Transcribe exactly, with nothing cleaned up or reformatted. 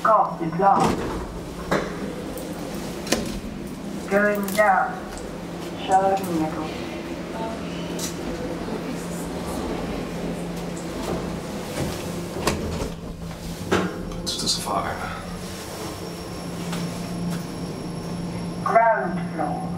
Gothic plan. Going down. Kör nedåt. To survive. Ground floor.